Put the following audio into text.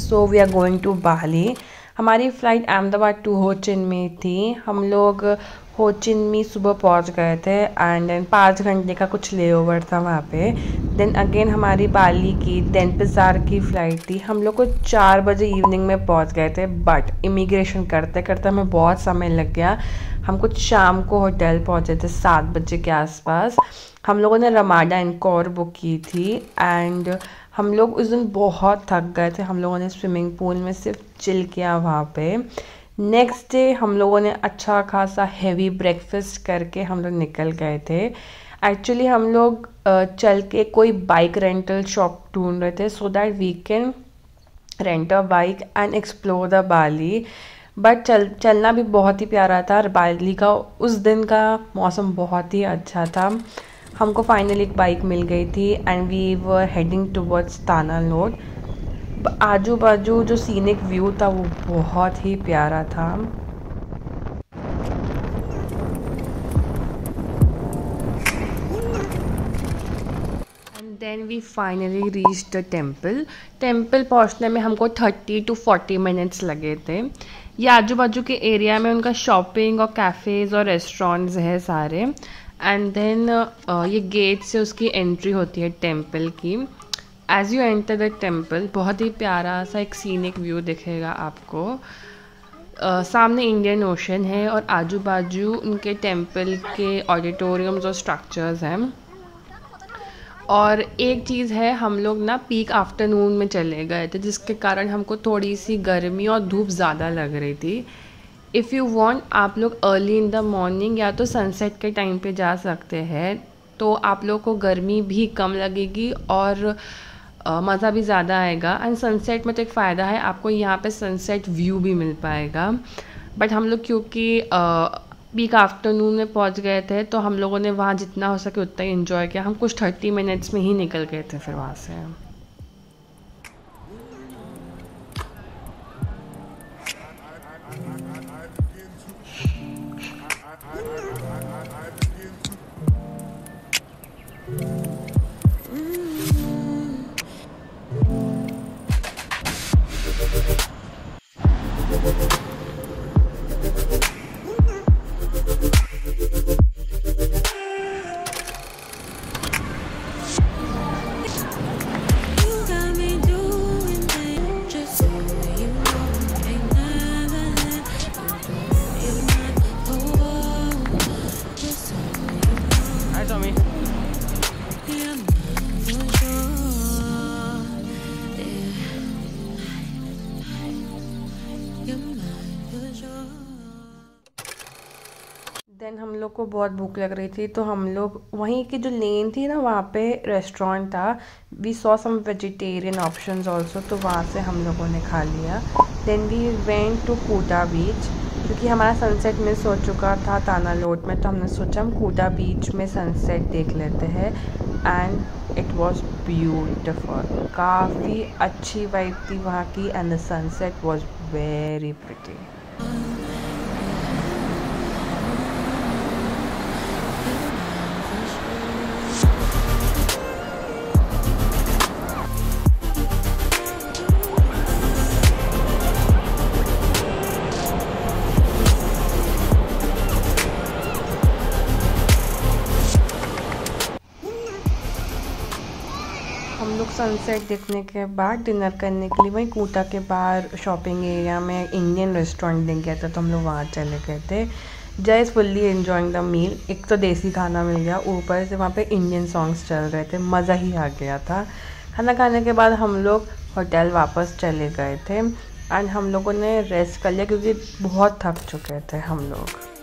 So we are going to Bali. हमारी flight Ahmedabad to हो चिन में थी। हम लोग हो चिन में सुबह पहुंच गए थे एंड देन 5 घंटे का कुछ लेओवर था वहाँ पे। देन अगेन हमारी बाली की डेनपसार की फ़्लाइट थी। हम लोग को 4 बजे इवनिंग में पहुंच गए थे, बट इमिग्रेशन करते करते हमें बहुत समय लग गया। हम कुछ शाम को होटल पहुंचे थे 7 बजे के आसपास। हम लोगों ने रमाडा इनकोर बुक की थी एंड हम लोग उस दिन बहुत थक गए थे। हम लोगों ने स्विमिंग पूल में सिर्फ चिल किया वहाँ पे। नेक्स्ट डे हम लोगों ने अच्छा खासा हैवी ब्रेकफास्ट करके हम लोग निकल गए थे। एक्चुअली हम लोग चल के कोई बाइक रेंटल शॉप ढूंढ रहे थे so that we can rent a bike and explore the Bali. But चलना भी बहुत ही प्यारा था। बाली का उस दिन का मौसम बहुत ही अच्छा था। हमको फाइनली एक बाइक मिल गई थी and we were heading towards Tanah Lot. आजू बाजू जो सीनिक व्यू था वो बहुत ही प्यारा था। And then we finally reach the temple पहुंचने में हमको 30 to 40 मिनट्स लगे थे। ये आजू बाजू के एरिया में उनका शॉपिंग और कैफ़ेज़ और रेस्टोरेंट्स है सारे। एंड देन ये गेट से उसकी एंट्री होती है टेम्पल की। As you enter the temple बहुत ही प्यारा सा एक सीनिक व्यू दिखेगा आपको। सामने इंडियन ओशन है और आजू बाजू उनके टेम्पल के ऑडिटोरियम्स और स्ट्रक्चर्स हैं। और एक चीज़ है, हम लोग ना पीक आफ्टरनून में चले गए थे जिसके कारण हमको थोड़ी सी गर्मी और धूप ज़्यादा लग रही थी। इफ़ यू वांट आप लोग अर्ली इन द मॉर्निंग या तो सनसेट के टाइम पे जा सकते हैं, तो आप लोग को गर्मी भी कम लगेगी और मज़ा भी ज़्यादा आएगा। एंड सनसेट में तो एक फ़ायदा है, आपको यहाँ पे सनसेट व्यू भी मिल पाएगा। बट हम लोग क्योंकि पीक आफ्टरनून में पहुँच गए थे तो हम लोगों ने वहाँ जितना हो सके उतना ही इन्जॉय किया। हम कुछ 30 मिनट्स में ही निकल गए थे फिर वहाँ से। देन हम लोग को बहुत भूख लग रही थी तो हम लोग वहीं की जो लेन थी ना वहाँ पे रेस्टोरेंट था। We saw some vegetarian options also, तो वहाँ से हम लोगों ने खा लिया। देन वी वेंट टू कूटा बीच क्योंकि हमारा सनसेट मिस हो चुका था तानालोड में, तो हमने सोचा हम कूटा बीच में सनसेट देख लेते हैं। एंड इट वॉज ब्यूटिफुल, काफ़ी अच्छी वाइब थी वहाँ की and the sunset was very pretty. हम लोग सनसेट देखने के बाद डिनर करने के लिए वहीं कूटा के बाहर शॉपिंग एरिया में इंडियन रेस्टोरेंट दिख गया था तो हम लोग वहाँ चले गए थे। Just fully enjoying the meal. एक तो देसी खाना मिल गया, ऊपर से वहाँ पे इंडियन सॉन्ग्स चल रहे थे, मज़ा ही आ गया था। खाना खाने के बाद हम लोग होटल वापस चले गए थे एंड हम लोगों ने रेस्ट कर लिया क्योंकि बहुत थक चुके थे हम लोग।